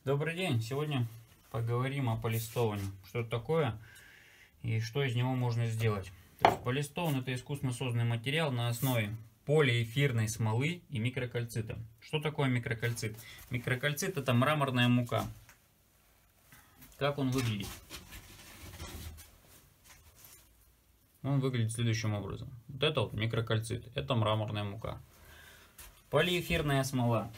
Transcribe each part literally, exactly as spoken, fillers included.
Добрый день! Сегодня поговорим о полистовании. Что это такое и что из него можно сделать. То есть полистован — это искусственно созданный материал на основе полиэфирной смолы и микрокальцита. Что такое микрокальцит? Микрокальцит — это мраморная мука. Как он выглядит? Он выглядит следующим образом. Вот это вот микрокальцит, это мраморная мука. Полиэфирная смола.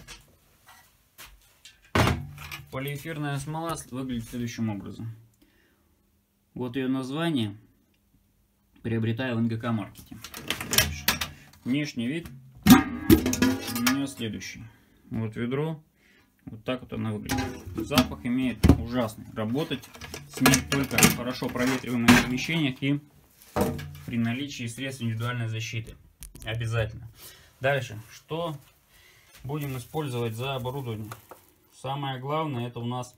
Полиэфирная смола выглядит следующим образом. Вот ее название. Приобретаю в эн гэ ка маркете. Дальше. Внешний вид у нее следующий. Вот ведро. Вот так вот она выглядит. Запах имеет ужасный. Работать с ней только в хорошо проветриваемых помещениях и при наличии средств индивидуальной защиты. Обязательно. Дальше. Что будем использовать за оборудование? Самое главное — это у нас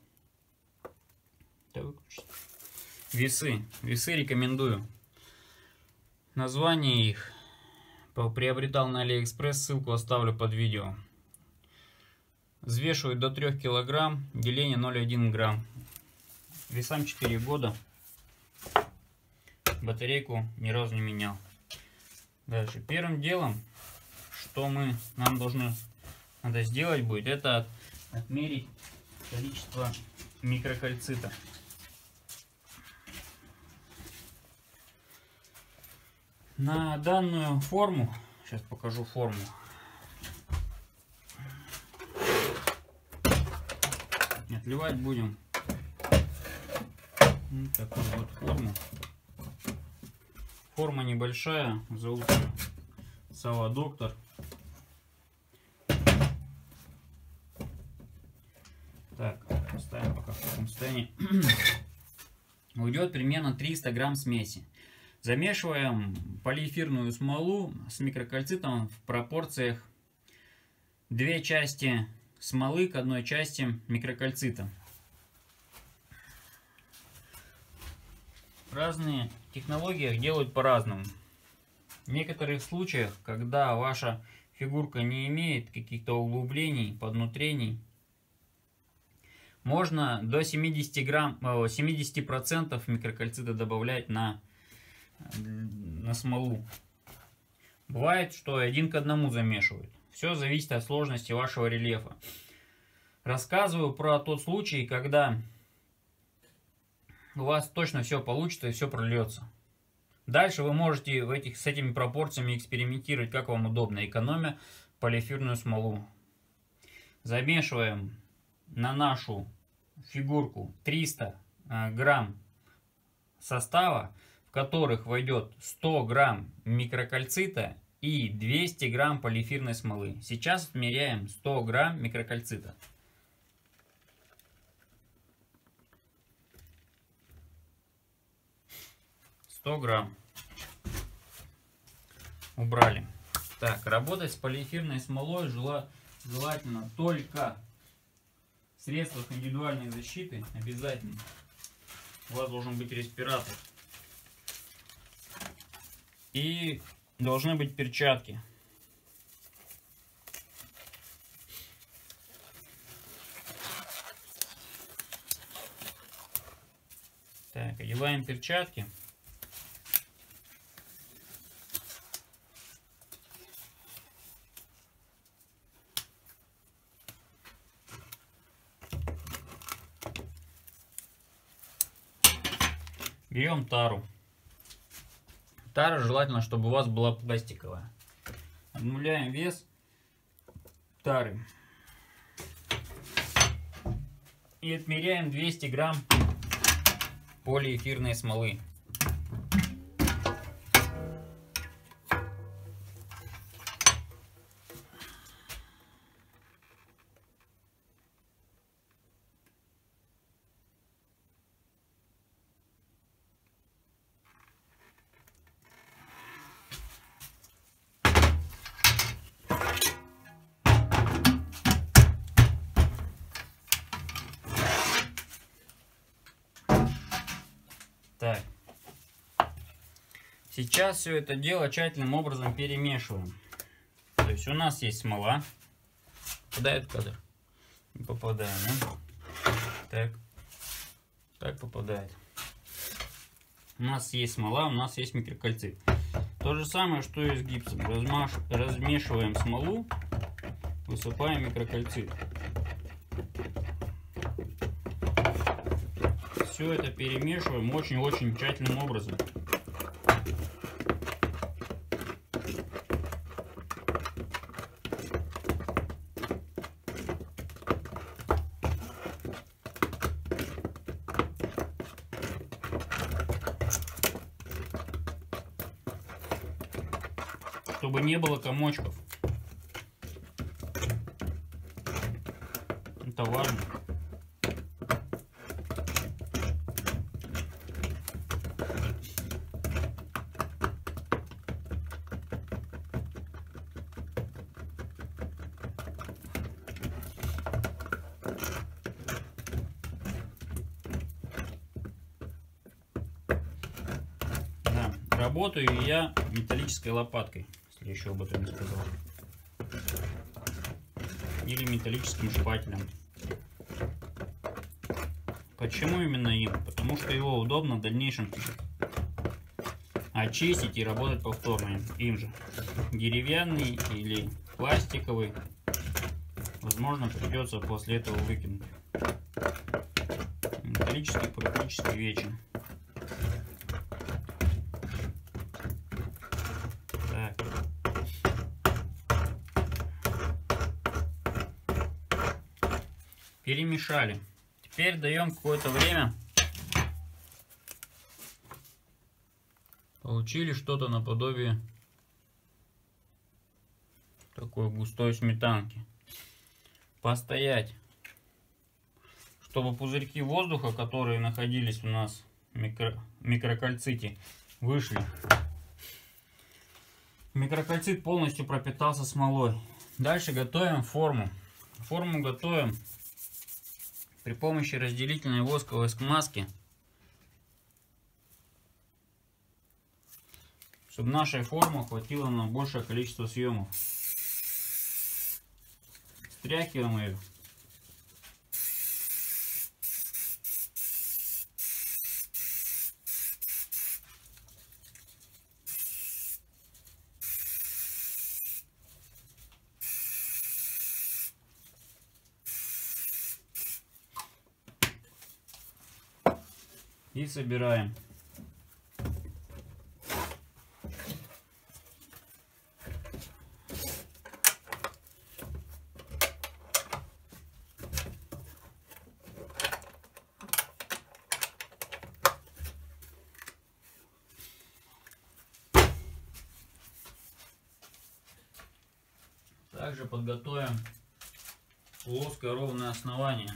весы. Весы рекомендую. Название их приобретал на Алиэкспресс, ссылку оставлю под видео. Взвешивают до трёх килограмм, деление ноль целых одна десятая грамм. Весам четыре года. Батарейку ни разу не менял. Дальше. Первым делом, что мы нам должны надо сделать будет, это отмерить количество микрокальцита. На данную форму, сейчас покажу форму. Отливать будем вот такую вот форму. Форма небольшая, зовут ее Сова Доктор. Так, ставим пока в таком состоянии. Уйдет примерно триста грамм смеси. Замешиваем полиэфирную смолу с микрокальцитом в пропорциях две части смолы к одной части микрокальцита. Разные технологии делают по-разному. В некоторых случаях, когда ваша фигурка не имеет каких-то углублений, поднутрений, можно до семидесяти грамм, семидесяти процентов микрокальцита добавлять на, на смолу. Бывает, что один к одному замешивают. Все зависит от сложности вашего рельефа. Рассказываю про тот случай, когда у вас точно все получится и все прольется. Дальше вы можете в этих, с этими пропорциями экспериментировать, как вам удобно, экономя полиэфирную смолу. Замешиваем на нашу фигурку триста грамм состава, в которых войдет сто грамм микрокальцита и двести грамм полиэфирной смолы. Сейчас отмеряем сто грамм микрокальцита. сто грамм. Убрали. Так, работать с полиэфирной смолой желательно только в средствах индивидуальной защиты. Обязательно. У вас должен быть респиратор. И должны быть перчатки. Так, одеваем перчатки. Берем тару. Тара желательно, чтобы у вас была пластиковая. Обнуляем вес тары. И отмеряем двести грамм полиэфирной смолы. Так. Сейчас все это дело тщательным образом перемешиваем. То есть у нас есть смола. Попадает в кадр? Не попадает, да? Так, так попадает. У нас есть смола, у нас есть микрокальцит. То же самое, что и с гипсом. Размаш... Размешиваем смолу, высыпаем микрокальцит. Все это перемешиваем очень-очень тщательным образом. Чтобы не было комочков. Это важно. Да, работаю я металлической лопаткой. Я еще об этом не сказал. Или металлическим шпателем. Почему именно им? Потому что его удобно в дальнейшем очистить и работать повторно им же. Деревянный или пластиковый, возможно, придется после этого выкинуть. Металлический практически вечен. Перемешали. Теперь даем какое-то время. Получили что-то наподобие такой густой сметанки. Постоять, чтобы пузырьки воздуха, которые находились у нас в микро... микрокальците, вышли. Микрокальцит полностью пропитался смолой. Дальше готовим форму. Форму готовим при помощи разделительной восковой смазки, чтобы нашей формы хватило на большее количество съемов. Стряхиваем ее. И собираем. Также подготовим плоское ровное основание.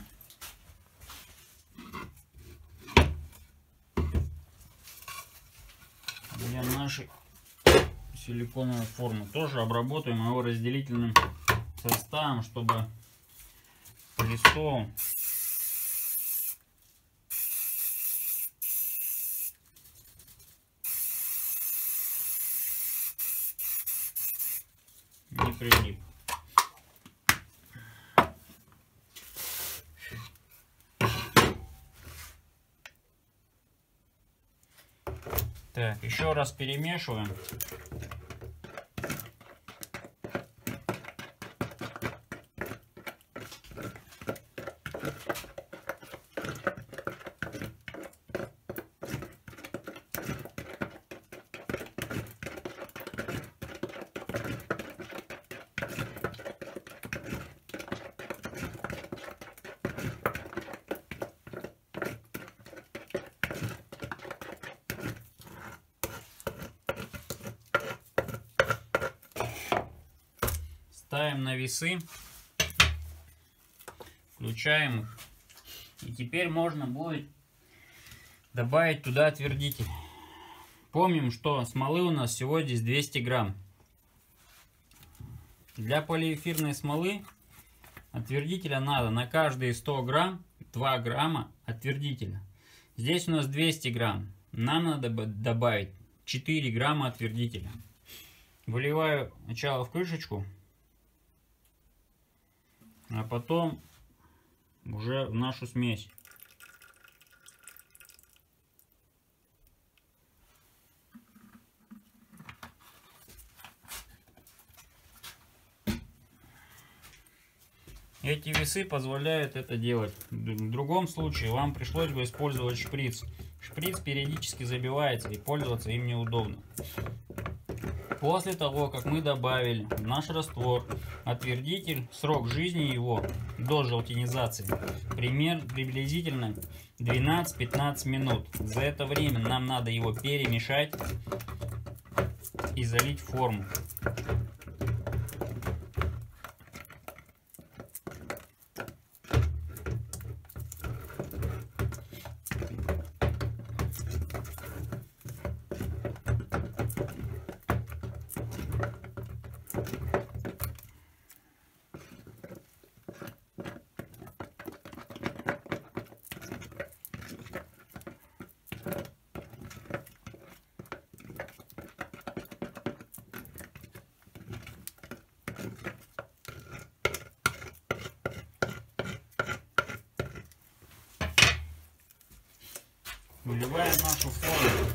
Для нашей силиконовой формы. Тоже обработаем его разделительным составом, чтобы листом не прилип. Так, еще раз перемешиваем. Ставим на весы, включаем их, и теперь можно будет добавить туда отвердитель. Помним, что смолы у нас всего здесь двести грамм. Для полиэфирной смолы отвердителя надо на каждые сто грамм два грамма отвердителя. Здесь у нас двести грамм, нам надо добавить четыре грамма отвердителя. Выливаю сначала в крышечку, а потом уже в нашу смесь. Эти весы позволяют это делать. В другом случае вам пришлось бы использовать шприц. Шприц периодически забивается и пользоваться им неудобно. После того, как мы добавили в наш раствор отвердитель, срок жизни его до желтенизации пример, приблизительно двенадцать-пятнадцать минут. За это время нам надо его перемешать и залить в форму. Выливаем нашу форму.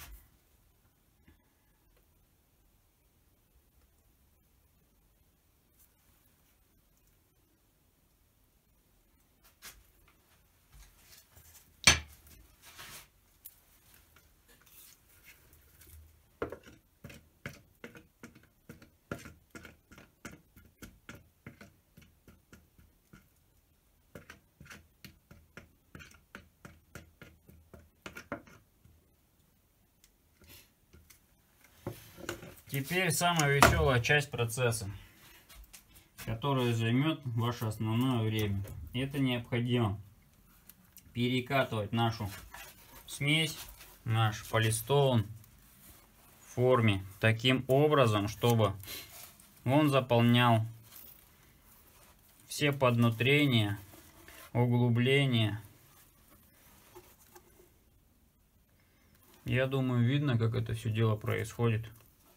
Теперь самая веселая часть процесса, которая займет ваше основное время. Это необходимо перекатывать нашу смесь, наш полистол в форме таким образом, чтобы он заполнял все поднутрения, углубления. Я думаю, видно, как это все дело происходит.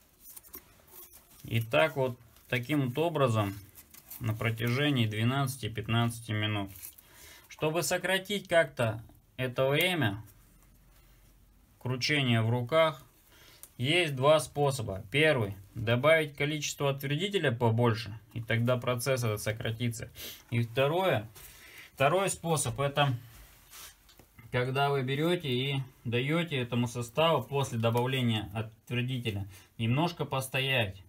И так вот, таким вот образом на протяжении двенадцати-пятнадцати минут. Чтобы сократить как-то это время кручения в руках, есть два способа. Первый — добавить количество отвердителя побольше, и тогда процесс этот сократится. И второе, второй способ — это когда вы берете и даете этому составу после добавления отвердителя немножко постоять.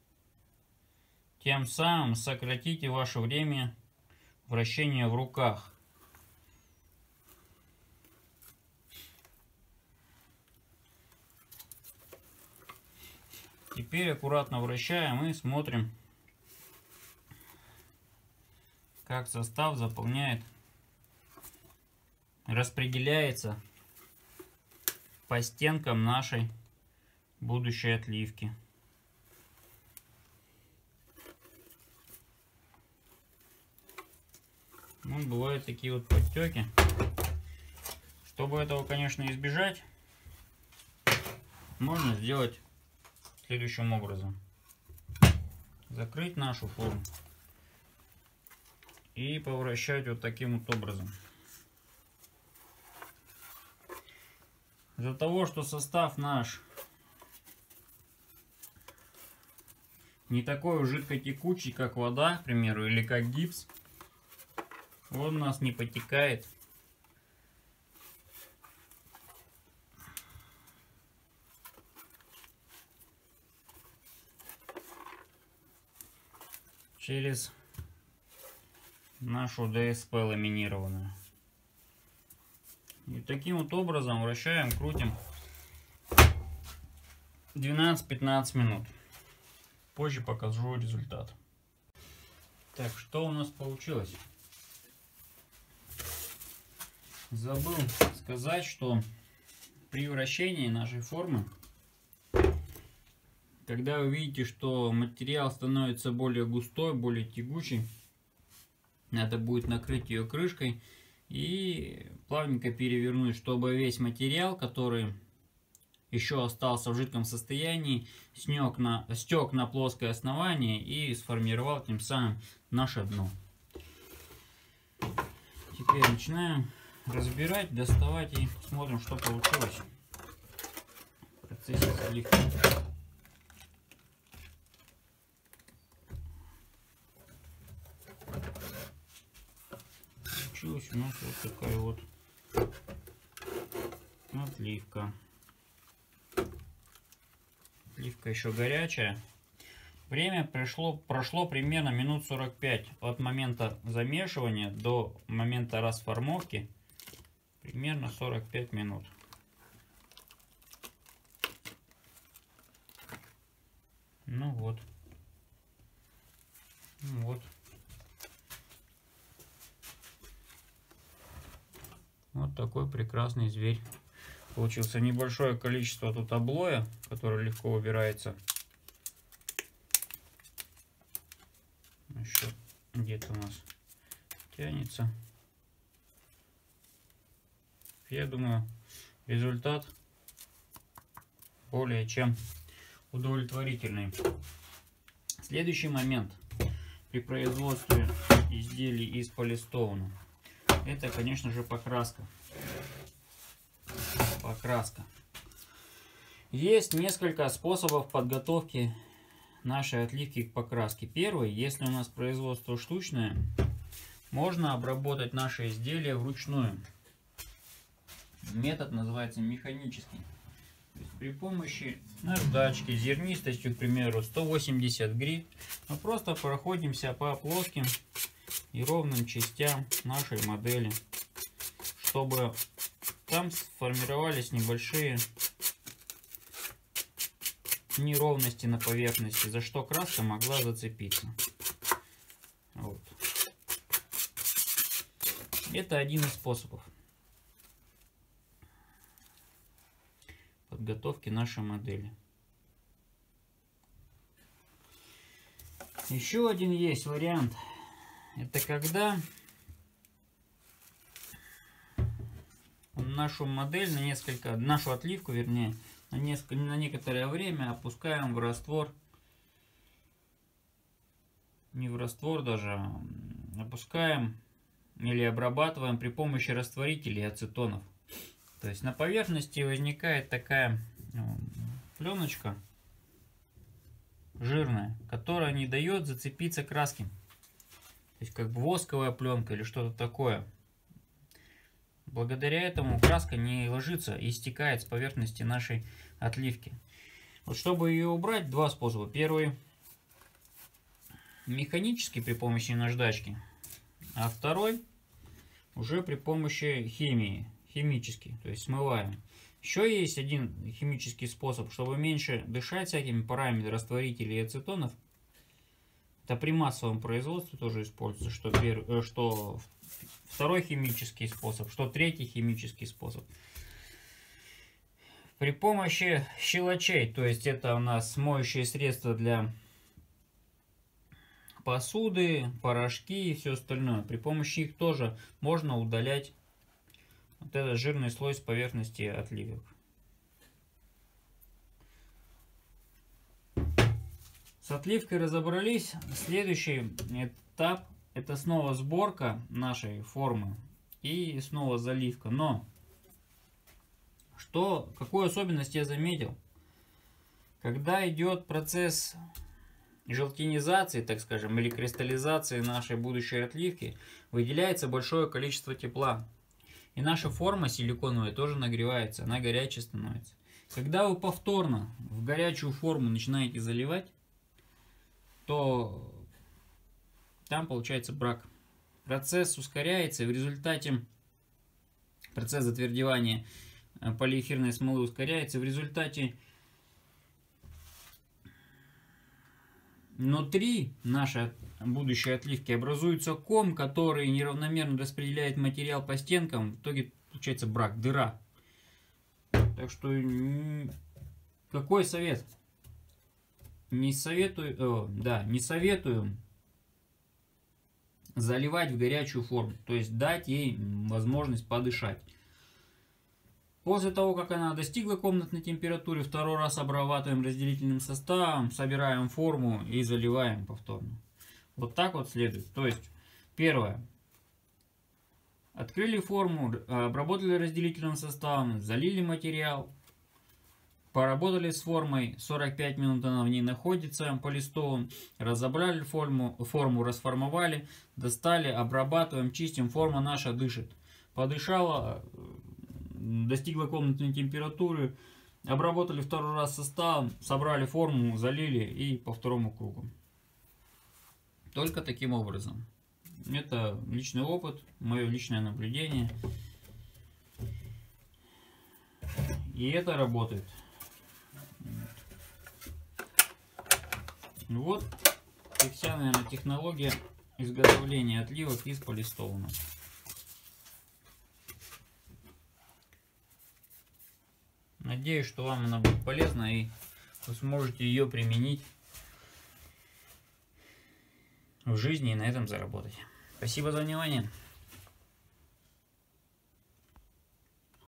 Тем самым сократите ваше время вращения в руках. Теперь аккуратно вращаем и смотрим, как состав заполняет, распределяется по стенкам нашей будущей отливки. Ну, бывают такие вот подтеки. Чтобы этого, конечно, избежать, можно сделать следующим образом. Закрыть нашу форму и повращать вот таким вот образом. Из-за того, что состав наш не такой уж жидкотекучий, как вода, к примеру, или как гипс, он у нас не потекает. Через нашу ДСП ламинированную. И таким вот образом вращаем, крутим двенадцать-пятнадцать минут. Позже покажу результат. Так, что у нас получилось? Забыл сказать, что при вращении нашей формы, когда вы видите, что материал становится более густой, более тягучий, надо будет накрыть ее крышкой и плавненько перевернуть, чтобы весь материал, который еще остался в жидком состоянии, стек на, стек на плоское основание и сформировал тем самым наше дно. Теперь начинаем разбирать, доставать и смотрим, что получилось в процессе заливки. получилась у нас вот такая вот отливка. Отливка еще горячая. Время пришло, прошло примерно минут сорок пять от момента замешивания до момента расформовки. Примерно сорок пять минут. Ну вот. Ну вот. Вот такой прекрасный зверь. Получился небольшое количество тут облоя, которое легко убирается. Еще где-то у нас тянется. Я думаю, результат более чем удовлетворительный. Следующий момент при производстве изделий из полистоуна — это, конечно же, покраска. Покраска. Есть несколько способов подготовки нашей отливки к покраске. Первый, если у нас производство штучное, можно обработать наше изделие вручную. Метод называется механический. То есть при помощи наждачки зернистостью, к примеру, сто восемьдесят грит, мы просто проходимся по плоским и ровным частям нашей модели, чтобы там сформировались небольшие неровности на поверхности, за что краска могла зацепиться. Вот. Это один из способов подготовки нашей модели. Еще один есть вариант. Это когда нашу модель на несколько, нашу отливку, вернее, на, несколько, на некоторое время опускаем в раствор, не в раствор даже, опускаем или обрабатываем при помощи растворителей ацетонов. То есть на поверхности возникает такая ну, пленочка жирная, которая не дает зацепиться краске. То есть как бы восковая пленка или что-то такое. Благодаря этому краска не ложится и стекает с поверхности нашей отливки. Вот чтобы ее убрать, два способа. Первый механически при помощи наждачки, а второй уже при помощи химии, химический, то есть смываем. Еще есть один химический способ, чтобы меньше дышать всякими парами растворителей и ацетонов. Это при массовом производстве тоже используется, что, первый, что второй химический способ, что третий химический способ. При помощи щелочей, то есть это у нас моющие средства для посуды, порошки и все остальное. При помощи их тоже можно удалять вот этот жирный слой с поверхности отливок. С отливкой разобрались. Следующий этап — это снова сборка нашей формы и снова заливка. Но что, какую особенность я заметил? Когда идет процесс желтенизации, так скажем, или кристаллизации нашей будущей отливки, выделяется большое количество тепла. И наша форма силиконовая тоже нагревается, она горячей становится. Когда вы повторно в горячую форму начинаете заливать, то там получается брак. Процесс ускоряется, и в результате процесс затвердевания полиэфирной смолы ускоряется. В результате внутри нашей будущей отливки образуется ком, который неравномерно распределяет материал по стенкам. В итоге получается брак, дыра. Так что какой совет? Не советую, о, да, не советую заливать в горячую форму, то есть дать ей возможность подышать. После того, как она достигла комнатной температуры, второй раз обрабатываем разделительным составом, собираем форму и заливаем повторно. Вот так вот следует. То есть, первое. Открыли форму, обработали разделительным составом, залили материал. Поработали с формой, сорок пять минут она в ней находится по листовым, разобрали форму, форму расформовали, достали, обрабатываем, чистим, форма наша дышит. Подышала, достигла комнатной температуры, обработали второй раз составом, собрали форму, залили и по второму кругу. Только таким образом. Это личный опыт, мое личное наблюдение. И это работает. Вот и вся, наверное, технология изготовления отливок из полистована. Надеюсь, что вам она будет полезна и вы сможете ее применить в жизни и на этом заработать. Спасибо за внимание.